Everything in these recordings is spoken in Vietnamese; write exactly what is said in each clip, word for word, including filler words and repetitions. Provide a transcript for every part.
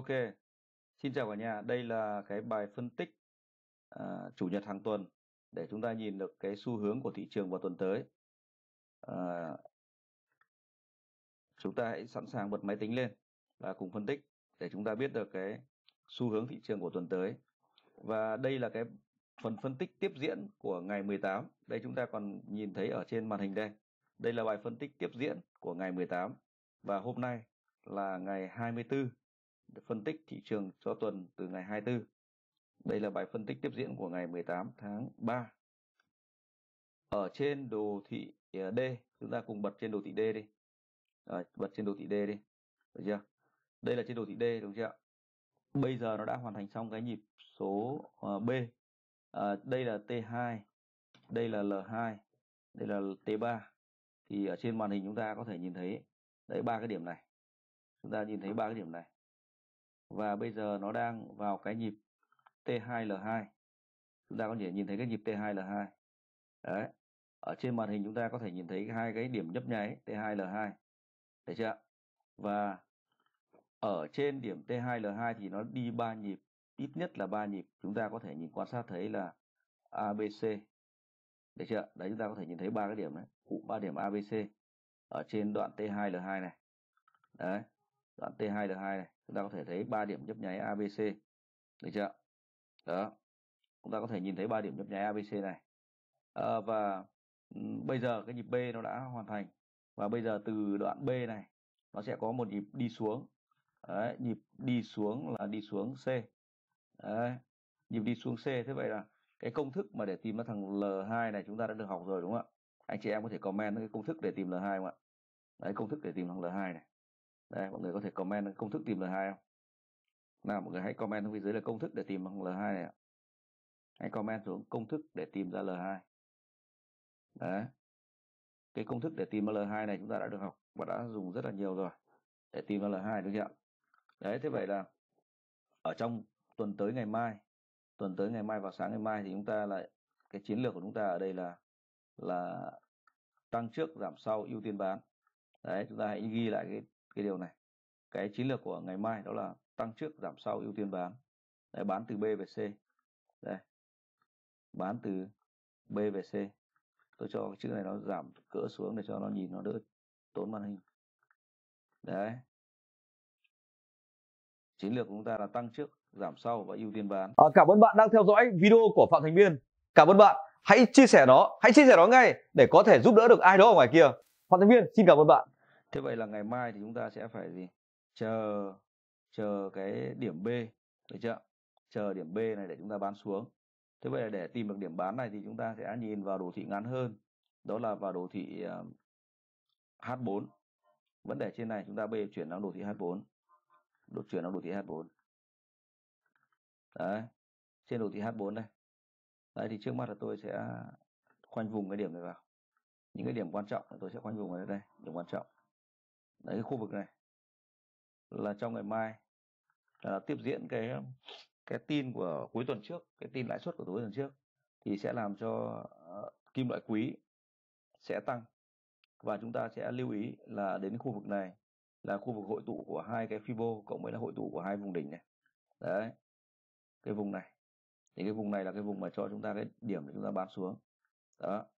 Ok, xin chào cả nhà. Đây là cái bài phân tích à, chủ nhật hàng tuần để chúng ta nhìn được cái xu hướng của thị trường vào tuần tới. À, chúng ta hãy sẵn sàng bật máy tính lên và cùng phân tích để chúng ta biết được cái xu hướng thị trường của tuần tới. Và đây là cái phần phân tích tiếp diễn của ngày mười tám. Đây chúng ta còn nhìn thấy ở trên màn hình đây. Đây là bài phân tích tiếp diễn của ngày mười tám. Và hôm nay là ngày hai mươi tư. Phân tích thị trường cho tuần từ ngày hai mươi tư. Đây là bài phân tích tiếp diễn của ngày mười tám tháng ba. Ở trên đồ thị D, chúng ta cùng bật trên đồ thị D đi. Rồi, bật trên đồ thị D đi. Được chưa? Đây là trên đồ thị D, đúng chưa? Bây giờ nó đã hoàn thành xong cái nhịp số uh, B. À, đây là T hai, đây là L hai, đây là T ba. Thì ở trên màn hình chúng ta có thể nhìn thấy đấy ba cái điểm này. Chúng ta nhìn thấy ba cái điểm này. Và bây giờ nó đang vào cái nhịp T hai L hai. Chúng ta có thể nhìn thấy cái nhịp T hai L hai. Đấy. Ở trên màn hình chúng ta có thể nhìn thấy hai cái điểm nhấp nháy T hai L hai. Thấy chưa? Và ở trên điểm T hai L hai thì nó đi ba nhịp, ít nhất là ba nhịp. Chúng ta có thể nhìn quan sát thấy là A B C. Thấy chưa? Đấy, chúng ta có thể nhìn thấy ba cái điểm đấy, ba điểm A B C ở trên đoạn T hai L hai này. Đấy. Đoạn T hai L hai này, chúng ta có thể thấy ba điểm nhấp nháy A B C. Được chưa? Đó. Chúng ta có thể nhìn thấy ba điểm nhấp nháy A B C này. À, và um, bây giờ cái nhịp B nó đã hoàn thành. Và bây giờ từ đoạn B này nó sẽ có một nhịp đi xuống. Đấy, nhịp đi xuống là đi xuống C. Đấy, nhịp đi xuống C. Thế vậy là cái công thức mà để tìm ra thằng L hai này chúng ta đã được học rồi đúng không ạ? Anh chị em có thể comment cái công thức để tìm L hai không ạ? Đấy, công thức để tìm thằng L hai này. Đây, mọi người có thể comment cái công thức tìm L hai không? Nào, mọi người hãy comment xuống phía dưới là công thức để tìm thằng L hai này ạ. Hãy comment xuống công thức để tìm ra L hai. Đấy. Cái công thức để tìm ra L hai này chúng ta đã được học và đã dùng rất là nhiều rồi để tìm ra L hai, đúng chưa? Đấy, thế vậy là ở trong tuần tới ngày mai, tuần tới ngày mai vào sáng ngày mai thì chúng ta lại cái chiến lược của chúng ta ở đây là là tăng trước giảm sau ưu tiên bán. Đấy, chúng ta hãy ghi lại cái cái điều này. Cái chiến lược của ngày mai đó là tăng trước giảm sau ưu tiên bán. Đấy, bán từ B về C. Đây. Bán từ B về C. Tôi cho cái chữ này nó giảm cỡ xuống để cho nó nhìn nó đỡ tốn màn hình. Đấy. Chiến lược của chúng ta là tăng trước, giảm sau và ưu tiên bán. À, cảm ơn bạn đang theo dõi video của Phạm Thành Biên. Cảm ơn bạn. Hãy chia sẻ nó, hãy chia sẻ nó ngay để có thể giúp đỡ được ai đó ở ngoài kia. Phạm Thành Biên xin cảm ơn bạn. Thế vậy là ngày mai thì chúng ta sẽ phải gì? Chờ chờ cái điểm B, được chưa? Chờ điểm B này để chúng ta bán xuống. Thế vậy là để tìm được điểm bán này thì chúng ta sẽ nhìn vào đồ thị ngắn hơn. Đó là vào đồ thị uh, H bốn. Vấn đề trên này chúng ta bây chuyển sang đồ thị H bốn. Đột chuyển sang đồ thị H bốn. Đấy. Trên đồ thị H bốn đây. Đấy thì trước mắt là tôi sẽ khoanh vùng cái điểm này vào. Những cái điểm quan trọng tôi sẽ khoanh vùng ở đây, điểm quan trọng. Đấy, cái khu vực này là trong ngày mai là tiếp diễn cái cái tin của cuối tuần trước, cái tin lãi suất của cuối tuần trước thì sẽ làm cho uh, kim loại quý sẽ tăng. Và chúng ta sẽ lưu ý là đến khu vực này là khu vực hội tụ của hai cái Fibo cộng với là hội tụ của hai vùng đỉnh này. Đấy. Cái vùng này. Thì cái vùng này là cái vùng mà cho chúng ta cái điểm để chúng ta bán xuống. Đó.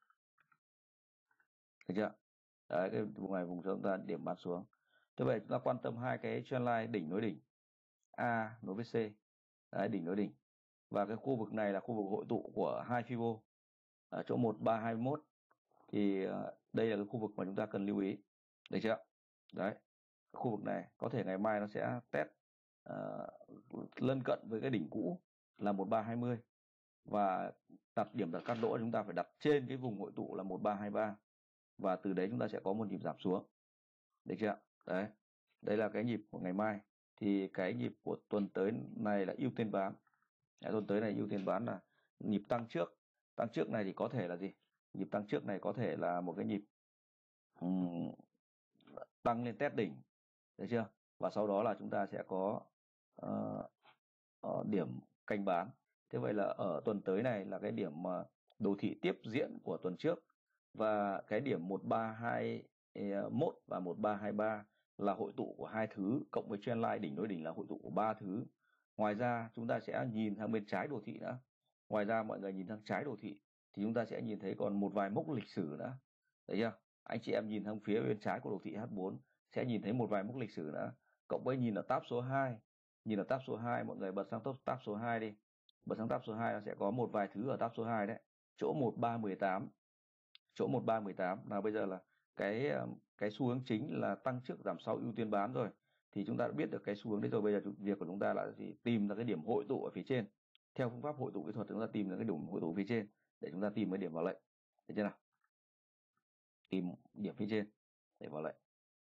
Thấy chưa? Đấy, cái vùng này vùng cho chúng ta điểm bán xuống. Thế vậy chúng ta quan tâm hai cái trendline đỉnh nối đỉnh. A nối với C. Đấy, đỉnh nối đỉnh. Và cái khu vực này là khu vực hội tụ của hai Fibo ở chỗ một ba hai mốt. Thì đây là cái khu vực mà chúng ta cần lưu ý. Được chưa? Đấy. Khu vực này có thể ngày mai nó sẽ test uh, lân cận với cái đỉnh cũ là một ba hai mươi. Và đặt điểm đặt cắt lỗ chúng ta phải đặt trên cái vùng hội tụ là một ba hai ba. Và từ đấy chúng ta sẽ có một nhịp giảm xuống. Được chưa? Đấy. Đây là cái nhịp của ngày mai. Thì cái nhịp của tuần tới này là ưu tiên bán. Đấy, tuần tới này ưu tiên bán là nhịp tăng trước. Tăng trước này thì có thể là gì? Nhịp tăng trước này có thể là một cái nhịp um, tăng lên test đỉnh. Được chưa? Và sau đó là chúng ta sẽ có uh, uh, điểm canh bán. Thế vậy là ở tuần tới này là cái điểm mà đồ thị tiếp diễn của tuần trước. Và cái điểm một ba hai mốt và một ba hai ba là hội tụ của hai thứ, cộng với trendline đỉnh đối đỉnh là hội tụ của ba thứ. Ngoài ra chúng ta sẽ nhìn sang bên trái đồ thị nữa. Ngoài ra mọi người nhìn sang trái đồ thị thì chúng ta sẽ nhìn thấy còn một vài mốc lịch sử nữa. Thấy chưa? Anh chị em nhìn sang phía bên trái của đồ thị H bốn sẽ nhìn thấy một vài mốc lịch sử nữa. Cộng với nhìn ở tab số hai, nhìn ở tab số hai, mọi người bật sang tab số hai đi. Bật sang tab số hai nó sẽ có một vài thứ ở tab số hai đấy. Chỗ một ba một tám. Chỗ một ba một tám là bây giờ là cái cái xu hướng chính là tăng trước giảm sau ưu tiên bán rồi. Thì chúng ta đã biết được cái xu hướng đấy rồi. Bây giờ việc của chúng ta là gì? Tìm ra cái điểm hội tụ ở phía trên. Theo phương pháp hội tụ kỹ thuật chúng ta tìm ra cái điểm hội tụ phía trên để chúng ta tìm cái điểm vào lệnh. Thấy chưa nào? Tìm điểm phía trên để vào lệnh.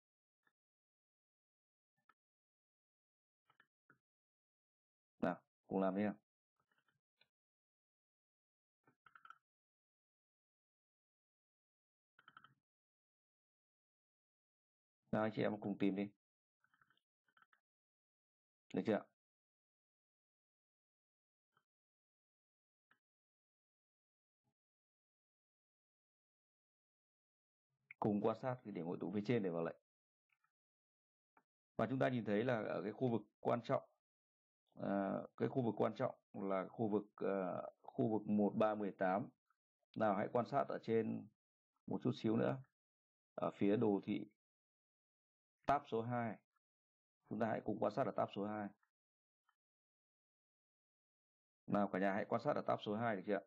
Nào, cùng làm đi nào. Nào anh chị em cùng tìm đi. Được chưa? Cùng quan sát cái điểm hội tụ phía trên để vào lệnh. Và chúng ta nhìn thấy là ở cái khu vực quan trọng, à, cái khu vực quan trọng là khu vực uh, khu vực một ba một tám. Nào hãy quan sát ở trên một chút xíu nữa. Ở phía đồ thị tab số hai. Chúng ta hãy cùng quan sát ở tab số hai. Nào cả nhà hãy quan sát ở tab số hai được chưa?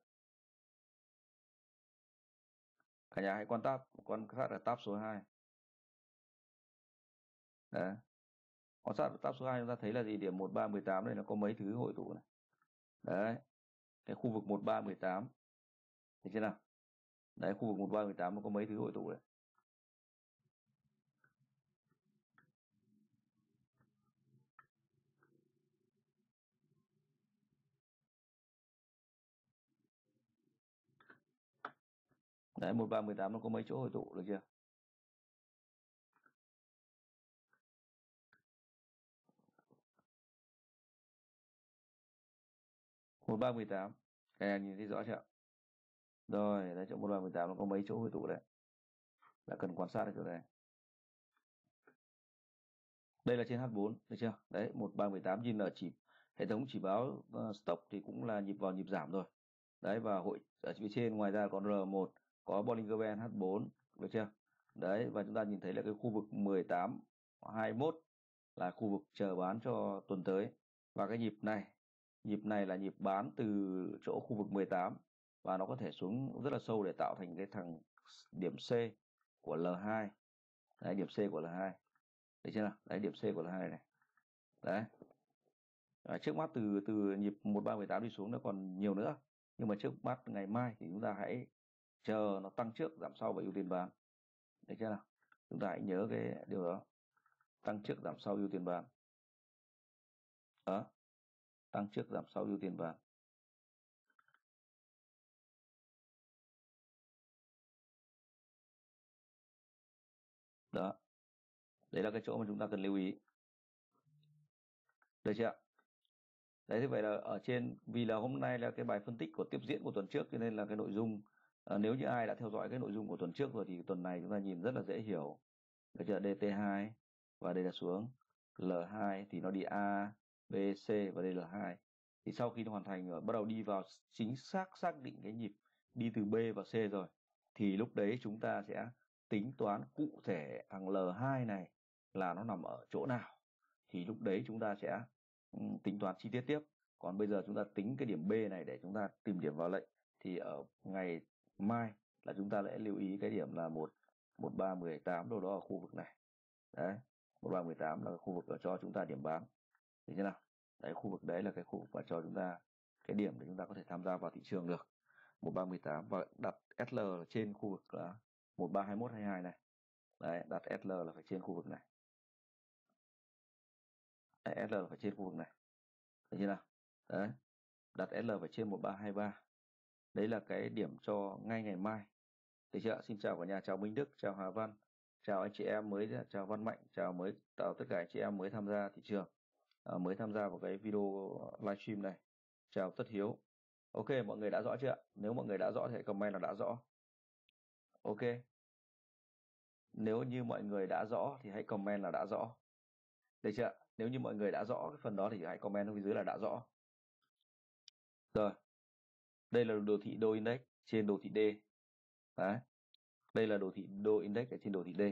Cả nhà hãy quan tab quan sát ở tab số hai. Đấy. Quan sát ở tab số hai chúng ta thấy là gì? Điểm một ba một tám này nó có mấy thứ hội tụ này. Đấy. Cái khu vực một ba một tám. Thấy chưa nào? Đấy, khu vực một ba một tám nó có mấy thứ hội tụ đấy. Đấy, một ba một tám nó có mấy chỗ hội tụ được chưa? một ba một tám. Các em nhìn thấy rõ chưa? Rồi, đấy chỗ một ba một tám nó có mấy chỗ hội tụ đấy. Đã cần quan sát ở chỗ này. Đây là trên H bốn, được chưa? Đấy, một ba một tám nhìn ở chỉ hệ thống chỉ báo uh, stop thì cũng là nhịp vào nhịp giảm rồi. Đấy, và hội ở phía trên ngoài ra còn R một, có Bollinger Band H bốn, được chưa? Đấy, và chúng ta nhìn thấy là cái khu vực mười tám hai mốt là khu vực chờ bán cho tuần tới. Và cái nhịp này, nhịp này là nhịp bán từ chỗ khu vực mười tám và nó có thể xuống rất là sâu để tạo thành cái thằng điểm C của L hai. Đấy, điểm C của L hai. Đấy chưa nào? Đấy, điểm C của L hai này. Đấy. À, trước mắt từ từ nhịp một ba một tám đi xuống nó còn nhiều nữa. Nhưng mà trước mắt ngày mai thì chúng ta hãy chờ nó tăng trước giảm sau và ưu tiên bán. Đấy chưa nào? Chúng ta hãy nhớ cái điều đó. Tăng trước giảm sau ưu tiên bán. Đó. Tăng trước giảm sau ưu tiên bán. Đó. Đấy là cái chỗ mà chúng ta cần lưu ý. Được chưa? Đấy, thế vậy là ở trên, vì là hôm nay là cái bài phân tích của tiếp diễn của tuần trước cho nên là cái nội dung, à, nếu như ai đã theo dõi cái nội dung của tuần trước rồi thì tuần này chúng ta nhìn rất là dễ hiểu. Được chưa? D T hai và đây là xuống L hai thì nó đi A, B, C và đây là L hai. Thì sau khi nó hoàn thành rồi bắt đầu đi vào chính xác xác định cái nhịp đi từ B và C rồi thì lúc đấy chúng ta sẽ tính toán cụ thể thằng L hai này là nó nằm ở chỗ nào. Thì lúc đấy chúng ta sẽ um, tính toán chi tiết tiếp. Còn bây giờ chúng ta tính cái điểm B này để chúng ta tìm điểm vào lệnh. Thì ở ngày mai là chúng ta sẽ lưu ý cái điểm là một một ba một tám đâu đó ở khu vực này. Đấy, một ba một tám là khu vực ở cho chúng ta điểm bán. Được chưa nào? Đấy, khu vực đấy là cái khu vực mà cho chúng ta cái điểm để chúng ta có thể tham gia vào thị trường được. một ba một tám và đặt S L trên khu vực là một ba hai mốt hai hai này. Đấy, đặt S L là phải trên khu vực này. Đấy, S L là phải trên khu vực này. Được chưa nào? Đấy. Đặt S L phải trên một ba hai ba. Đấy là cái điểm cho ngay ngày mai. Được chưa? Xin chào cả nhà, chào Minh Đức, chào Hà Văn, chào anh chị em mới, chào Văn Mạnh, chào mới chào tất cả anh chị em mới tham gia thị trường, à, mới tham gia vào cái video livestream này. Chào Tất Hiếu. Ok, mọi người đã rõ chưa ạ? Nếu mọi người đã rõ thì hãy comment là đã rõ. Ok. nếu như mọi người đã rõ thì hãy comment là đã rõ. Được chưa? Nếu như mọi người đã rõ cái phần đó thì hãy comment ở phía dưới là đã rõ. Rồi. Đây là đồ thị đô index trên đồ thị D. Đấy. Đây là đồ thị đô index ở trên đồ thị D.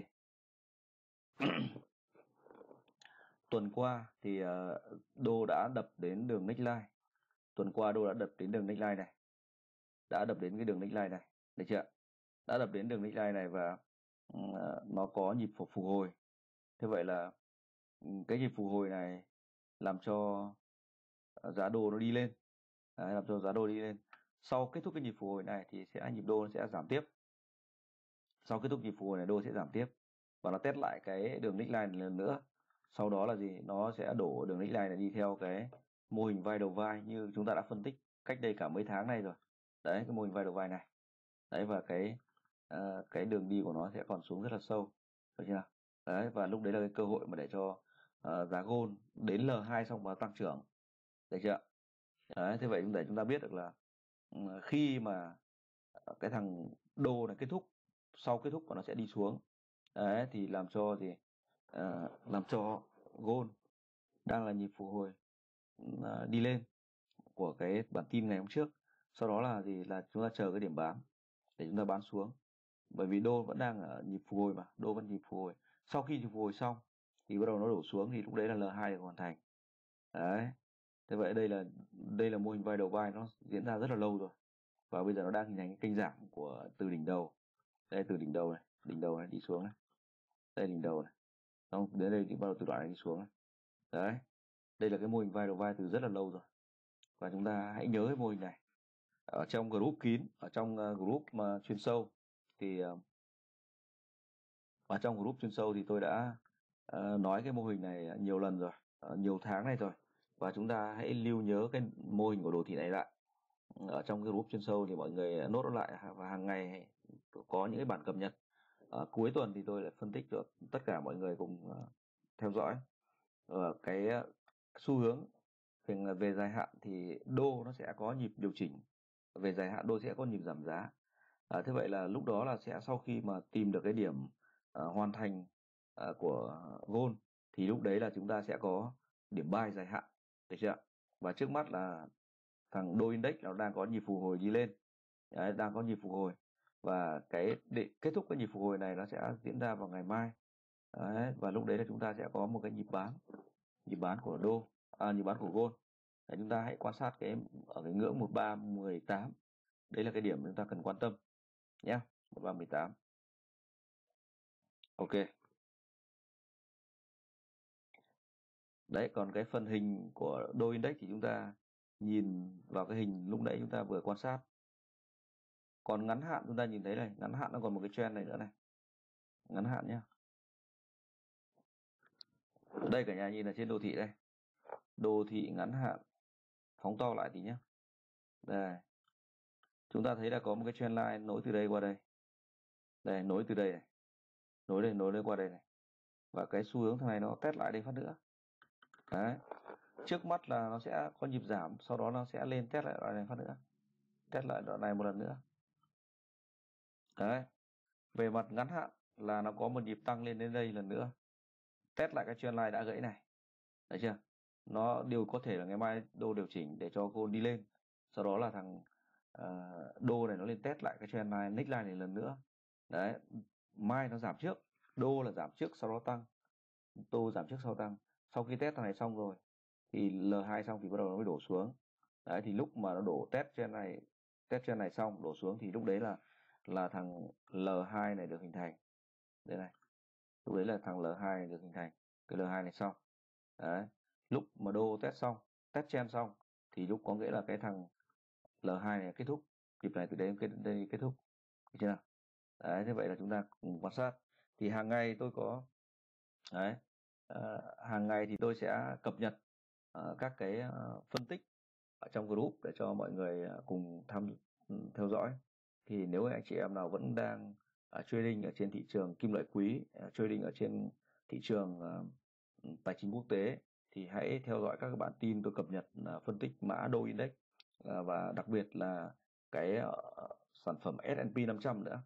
Tuần qua thì uh, đô đã đập đến đường neckline. Tuần qua đô đã đập đến đường neckline này. Đã đập đến cái đường neckline này. Được chưa? Đã đập đến đường neckline này và uh, nó có nhịp phục hồi. Thế vậy là cái nhịp phục hồi này làm cho giá đô nó đi lên. Đấy, làm cho giá đô đi lên. Sau kết thúc cái nhịp phục hồi này thì sẽ nhịp đô nó sẽ giảm tiếp. Sau kết thúc nhịp phục hồi này đô sẽ giảm tiếp và nó test lại cái đường neckline này lần nữa. Sau đó là gì? Nó sẽ đổ đường neckline này đi theo cái mô hình vai đầu vai như chúng ta đã phân tích cách đây cả mấy tháng nay rồi. Đấy, cái mô hình vai đầu vai này. Đấy, và cái uh, cái đường đi của nó sẽ còn xuống rất là sâu. Được chưa nào? Đấy, và lúc đấy là cái cơ hội mà để cho uh, giá gold đến L hai xong và tăng trưởng. Được chưa? Đấy, thế vậy để chúng ta biết được là uh, khi mà cái thằng đô này kết thúc, sau kết thúc và nó sẽ đi xuống. Đấy, thì làm cho gì? Uh, làm cho gold đang là nhịp phục hồi uh, đi lên của cái bản tin ngày hôm trước. Sau đó là gì? Là chúng ta chờ cái điểm bán để chúng ta bán xuống. Bởi vì đô vẫn đang ở nhịp phục hồi mà, đô vẫn nhịp phục hồi. Sau khi nhịp phục hồi xong thì bắt đầu nó đổ xuống thì lúc đấy là L hai được hoàn thành. Đấy. Thế vậy đây là đây là mô hình vai đầu vai, nó diễn ra rất là lâu rồi. Và bây giờ nó đang hình thành cái kênh giảm của từ đỉnh đầu. Đây, từ đỉnh đầu này, đỉnh đầu này đi xuống này. Đây đỉnh đầu này. Xong đến đây thì bắt đầu từ đoạn này đi xuống này. Đấy. Đây là cái mô hình vai đầu vai từ rất là lâu rồi. Và chúng ta hãy nhớ cái mô hình này. Ở trong group kín, ở trong group mà chuyên sâu thì ở trong group chuyên sâu thì tôi đã uh, nói cái mô hình này nhiều lần rồi, uh, nhiều tháng này rồi. Và chúng ta hãy lưu nhớ cái mô hình của đồ thị này lại. Ở trong cái group chuyên sâu thì mọi người nốt nó lại và hàng ngày có những cái bản cập nhật. Uh, cuối tuần thì tôi lại phân tích cho tất cả mọi người cùng uh, theo dõi. Ở cái uh, xu hướng về, về dài hạn thì đô nó sẽ có nhịp điều chỉnh. Về dài hạn đô sẽ có nhịp giảm giá. À, thế vậy là lúc đó là sẽ sau khi mà tìm được cái điểm uh, hoàn thành uh, của gold thì lúc đấy là chúng ta sẽ có điểm buy dài hạn, được chưa? Và trước mắt là thằng đô index nó đang có nhịp phục hồi đi lên. Đấy, đang có nhịp phục hồi và cái để kết thúc cái nhịp phục hồi này nó sẽ diễn ra vào ngày mai. Đấy, và lúc đấy là chúng ta sẽ có một cái nhịp bán, nhịp bán của đô, à, nhịp bán của gold. Đấy, chúng ta hãy quan sát cái ở cái ngưỡng một ba một tám. Đấy là cái điểm chúng ta cần quan tâm nhé. một ba một tám. Ok. Đấy, còn cái phần hình của đô index thì chúng ta nhìn vào cái hình lúc nãy chúng ta vừa quan sát. Còn ngắn hạn chúng ta nhìn thấy này, ngắn hạn nó còn một cái trend này nữa này. Ngắn hạn nhé. Đây cả nhà nhìn là trên đồ thị đây. Đồ thị ngắn hạn. Phóng to lại tí nhé. Đây. Chúng ta thấy là có một cái trend line nối từ đây qua đây. Đây, nối từ đây này. Nối đây, nối đây qua đây này. Và cái xu hướng thằng này nó test lại đây phát nữa. Đấy. Trước mắt là nó sẽ có nhịp giảm, sau đó nó sẽ lên test lại đoạn này phát nữa. Test lại đoạn này một lần nữa. Đấy. Về mặt ngắn hạn là nó có một nhịp tăng lên đến đây lần nữa. Test lại cái trend line đã gãy này. Đấy chưa? Nó điều có thể là ngày mai đô điều chỉnh để cho gold đi lên. Sau đó là thằng uh, đô này nó lên test lại cái trend line, neckline này lần nữa. Đấy. Mai nó giảm trước. Đô là giảm trước sau đó tăng. Đô giảm trước sau tăng. Sau khi test thằng này xong rồi thì L hai xong thì bắt đầu nó mới đổ xuống. Đấy, thì lúc mà nó đổ test trend này, test trend này xong đổ xuống thì lúc đấy là là thằng L hai này được hình thành. Đây này. Lúc đấy là thằng L hai này được hình thành. Cái L hai này xong. Đấy. Lúc mà đô test xong, test trend xong thì lúc có nghĩa là cái thằng L hai này kết thúc. Nhịp này từ đây đến đây kết thúc. Được chưa nào? Đấy, thế vậy là chúng ta cùng quan sát. Thì hàng ngày tôi có đấy, uh, hàng ngày thì tôi sẽ cập nhật uh, các cái uh, phân tích ở trong group để cho mọi người uh, cùng tham theo dõi. Thì nếu anh chị em nào vẫn đang uh, trading ở trên thị trường kim loại quý, uh, trading ở trên thị trường uh, tài chính quốc tế thì hãy theo dõi các bản tin tôi cập nhật uh, phân tích mã đô index uh, và đặc biệt là cái uh, sản phẩm S and P năm trăm nữa.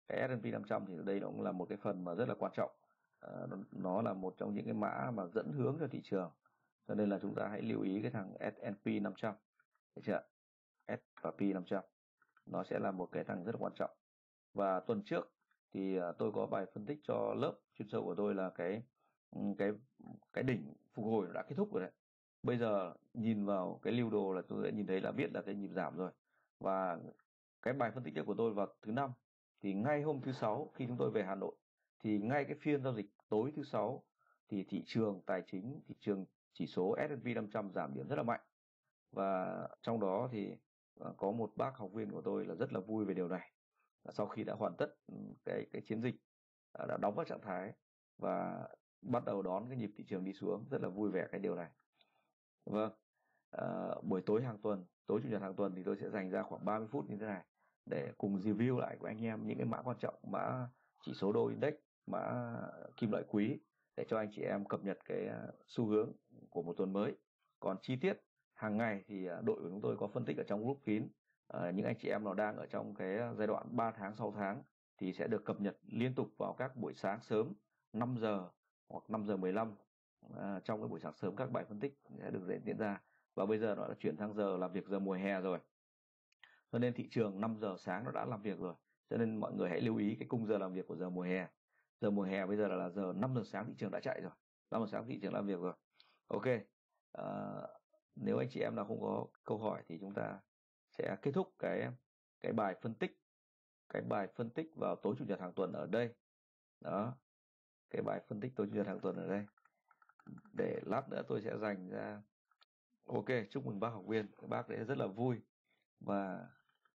cái ét and pê năm trăm thì đây nó cũng là một cái phần mà rất là quan trọng. À, nó, nó là một trong những cái mã mà dẫn hướng cho thị trường, cho nên là chúng ta hãy lưu ý cái thằng ét and pê năm trăm, được chưa? S và P năm trăm nó sẽ là một cái thằng rất là quan trọng. Và tuần trước thì tôi có bài phân tích cho lớp chuyên sâu của tôi là cái cái cái đỉnh phục hồi đã kết thúc rồi đấy. Bây giờ nhìn vào cái lưu đồ là tôi đã nhìn thấy là biết là cái nhịp giảm rồi. Và cái bài phân tích của tôi vào thứ năm thì ngay hôm thứ sáu khi chúng tôi về Hà Nội thì ngay cái phiên giao dịch tối thứ sáu thì thị trường tài chính, thị trường chỉ số ét and pê năm trăm giảm điểm rất là mạnh. Và trong đó thì có một bác học viên của tôi là rất là vui về điều này. Sau khi đã hoàn tất cái cái chiến dịch, đã đóng vào trạng thái và bắt đầu đón cái nhịp thị trường đi xuống, rất là vui vẻ cái điều này. Vâng, à, buổi tối hàng tuần, tối chủ nhật hàng tuần thì tôi sẽ dành ra khoảng ba mươi phút như thế này để cùng review lại của anh em những cái mã quan trọng, mã chỉ số đô index, mã kim loại quý để cho anh chị em cập nhật cái xu hướng của một tuần mới. Còn chi tiết hàng ngày thì đội của chúng tôi có phân tích ở trong group kín. À, những anh chị em nào đang ở trong cái giai đoạn ba tháng, sáu tháng thì sẽ được cập nhật liên tục vào các buổi sáng sớm năm giờ hoặc năm giờ mười lăm. À, trong cái buổi sáng sớm các bài phân tích sẽ được diễn ra. Và bây giờ nó đã chuyển sang giờ làm việc giờ mùa hè rồi, cho nên thị trường năm giờ sáng nó đã làm việc rồi, cho nên mọi người hãy lưu ý cái khung giờ làm việc của giờ mùa hè. Giờ mùa hè bây giờ là giờ năm giờ sáng thị trường đã chạy rồi, năm giờ sáng thị trường làm việc rồi. Ok, à, nếu anh chị em nào không có câu hỏi thì chúng ta sẽ kết thúc cái cái bài phân tích cái bài phân tích vào tối chủ nhật hàng tuần ở đây. Đó, cái bài phân tích tối chủ nhật hàng tuần ở đây, để lát nữa tôi sẽ dành ra. Ok, chúc mừng bác học viên, các bác đấy rất là vui và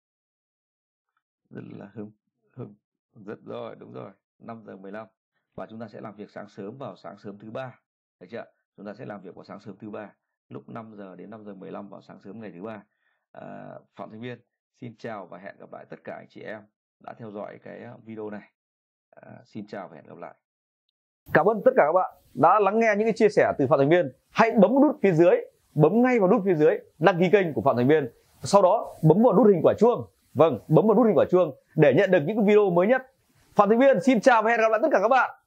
rất là hứng hứng rất rồi, đúng rồi, năm giờ mười lăm. Và chúng ta sẽ làm việc sáng sớm vào sáng sớm thứ ba, được chưa? Chúng ta sẽ làm việc vào sáng sớm thứ ba lúc năm giờ đến năm giờ mười lăm vào sáng sớm ngày thứ ba. À, Phạm Thành Viên xin chào và hẹn gặp lại tất cả anh chị em đã theo dõi cái video này. À, xin chào và hẹn gặp lại. Cảm ơn tất cả các bạn đã lắng nghe những cái chia sẻ từ Phạm Thành Viên. Hãy bấm nút phía dưới, bấm ngay vào nút phía dưới đăng ký kênh của Phạm Thành Viên. Sau đó bấm vào nút hình quả chuông. Vâng, bấm vào nút hình quả chuông để nhận được những video mới nhất. Phạm Thành Viên xin chào và hẹn gặp lại tất cả các bạn.